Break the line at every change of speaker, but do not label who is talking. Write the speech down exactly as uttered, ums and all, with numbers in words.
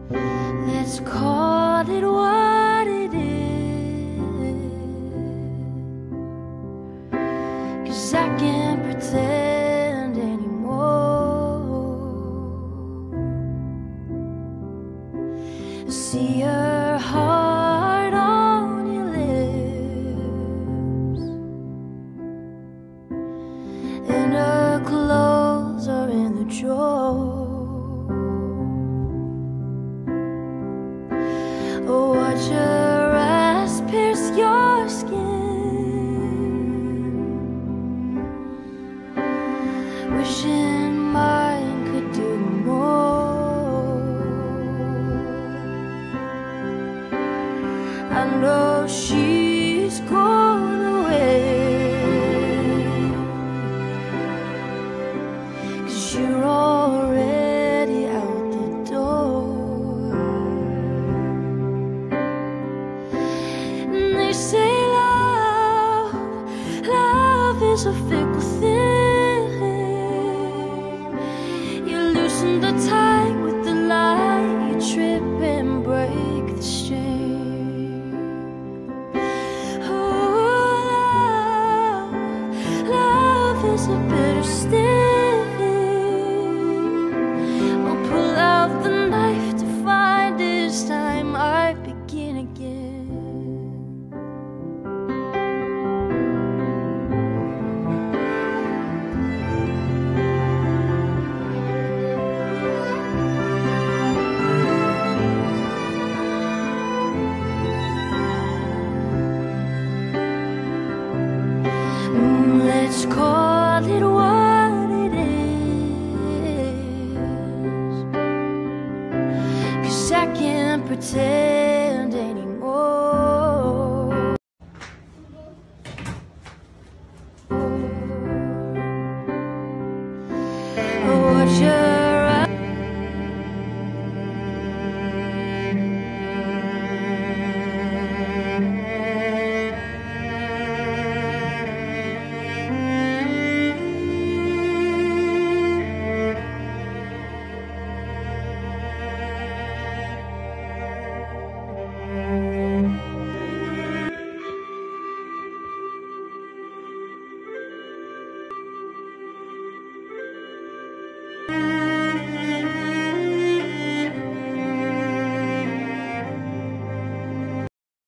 Let's call it what it is, 'cause I can't pretend anymore. See your heart on your lips, and her clothes are in the drawer. Watch her eyes pierce your skin, wishing mine could do more. I know she's gone away, 'cause you're already out the door. They say love, love is a fickle thing. You loosen the tie with the lie, you trip and break the string. Oh, love, love is a bitter sting. I'll pull out the knife to find this time I begin again. Let's call it what it is, 'cause I can't pretend